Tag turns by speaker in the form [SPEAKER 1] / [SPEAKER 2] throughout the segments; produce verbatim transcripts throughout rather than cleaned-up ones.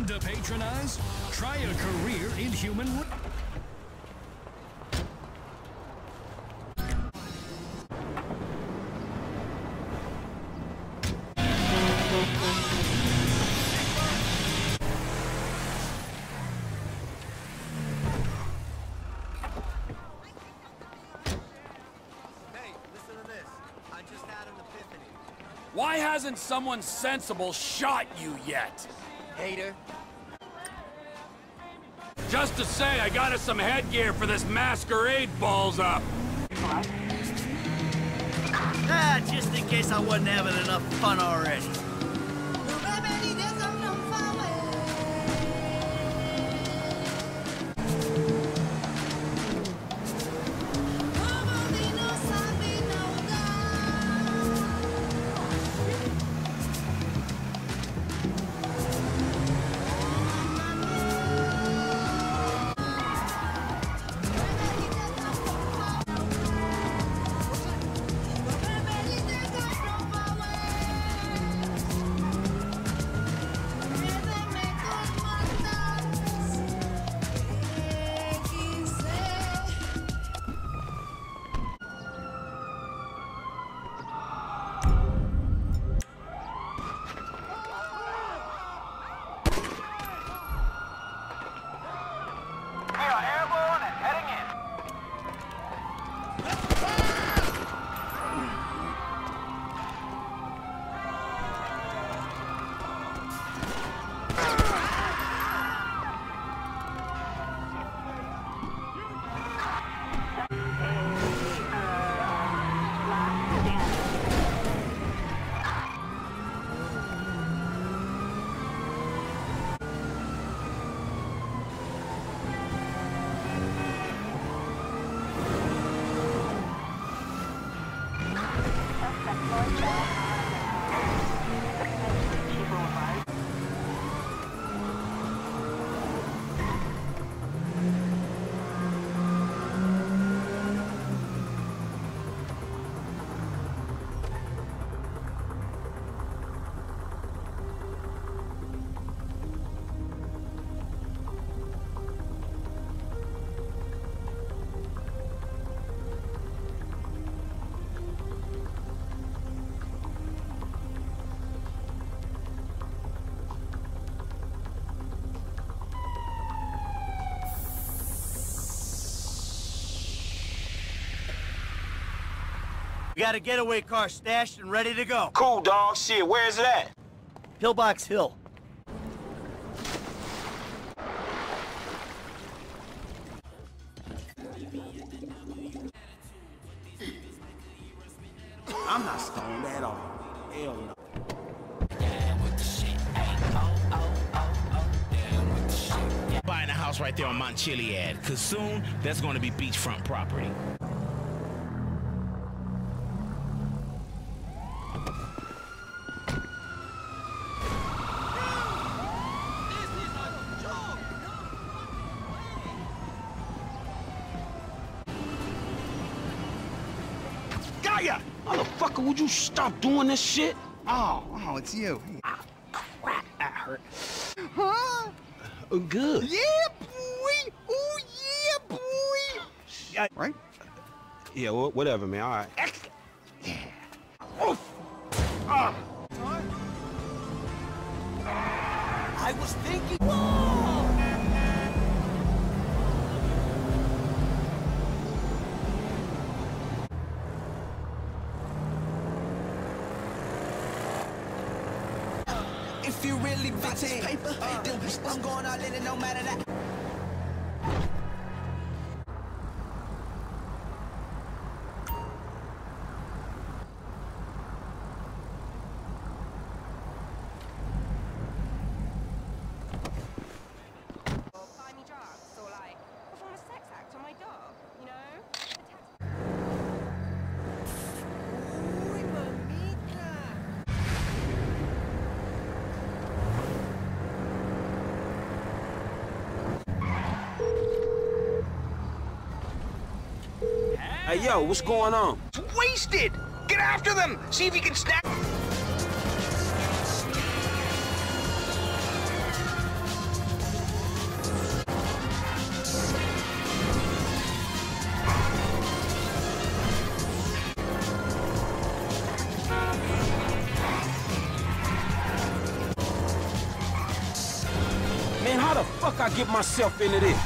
[SPEAKER 1] to patronize? Try a career in human...
[SPEAKER 2] Why hasn't someone sensible shot you yet?
[SPEAKER 3] Hater.
[SPEAKER 2] Just to say, I got us some headgear for this masquerade balls up.
[SPEAKER 3] Ah, just in case I wasn't having enough fun already. We got a getaway car stashed and ready to go.
[SPEAKER 4] Cool, dog. Shit, where is it at?
[SPEAKER 3] Pillbox Hill.
[SPEAKER 4] I'm not stoned at all. Hell no.
[SPEAKER 5] Buying a house right there on Mount Chiliad, cause soon that's gonna be beachfront property.
[SPEAKER 4] Gaia! Motherfucker, would you stop doing this shit?
[SPEAKER 6] Oh, oh, it's you.
[SPEAKER 4] Ah, crap, that hurt.
[SPEAKER 6] Huh?
[SPEAKER 4] Uh, good.
[SPEAKER 6] Yeah, boy! Oh, yeah, boy!
[SPEAKER 4] Yeah.
[SPEAKER 6] Right?
[SPEAKER 4] Yeah, wh whatever, man. All right.
[SPEAKER 6] Yeah.
[SPEAKER 4] Oof. Ah.
[SPEAKER 3] I was thinking...
[SPEAKER 7] If you really about this paper, uh, then I'm going all in it no matter that.
[SPEAKER 8] Buy me drugs or like perform a sex act on my dog, you know?
[SPEAKER 4] Hey, yo, what's going on?
[SPEAKER 6] Wasted! Get after them! See if you can snap...
[SPEAKER 4] fuck I get myself into this?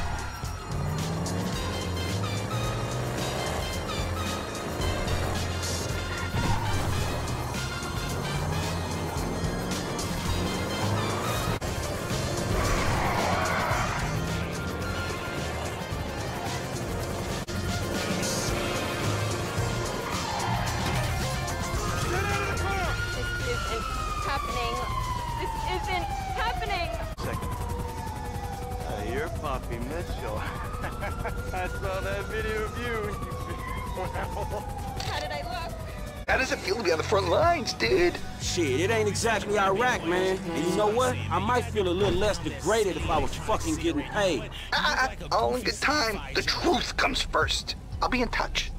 [SPEAKER 8] Happening. This isn't happening.
[SPEAKER 3] Second. Uh, you're Poppy Mitchell. I saw that video of you.
[SPEAKER 8] How did I look?
[SPEAKER 6] How does it feel to be on the front lines, dude?
[SPEAKER 4] Shit, it ain't exactly Iraq, man. And you know what? I might feel a little less degraded if I was fucking getting paid.
[SPEAKER 6] Ah, all in good time. The truth comes first. I'll be in touch.